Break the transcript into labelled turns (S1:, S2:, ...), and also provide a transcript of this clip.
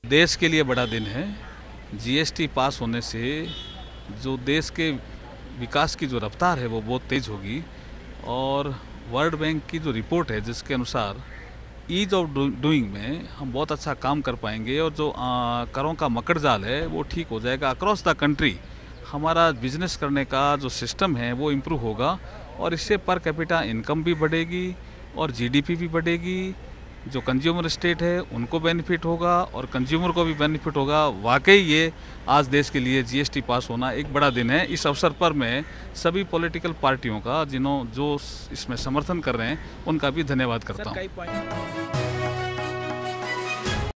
S1: देश के लिए बड़ा दिन है। जीएसटी पास होने से जो देश के विकास की जो रफ्तार है वो बहुत तेज़ होगी और वर्ल्ड बैंक की जो रिपोर्ट है जिसके अनुसार ईज ऑफ डूइंग में हम बहुत अच्छा काम कर पाएंगे और जो करों का मकड़ जाल है वो ठीक हो जाएगा। अक्रॉस द कंट्री हमारा बिजनेस करने का जो सिस्टम है वो इम्प्रूव होगा और इससे पर कैपिटा इनकम भी बढ़ेगी और जीडीपी भी बढ़ेगी। जो कंज्यूमर स्टेट है उनको बेनिफिट होगा और कंज्यूमर को भी बेनिफिट होगा। वाकई ये आज देश के लिए जीएसटी पास होना एक बड़ा दिन है। इस अवसर पर मैं सभी पॉलिटिकल पार्टियों का जो इसमें समर्थन कर रहे हैं उनका भी धन्यवाद करता हूँ।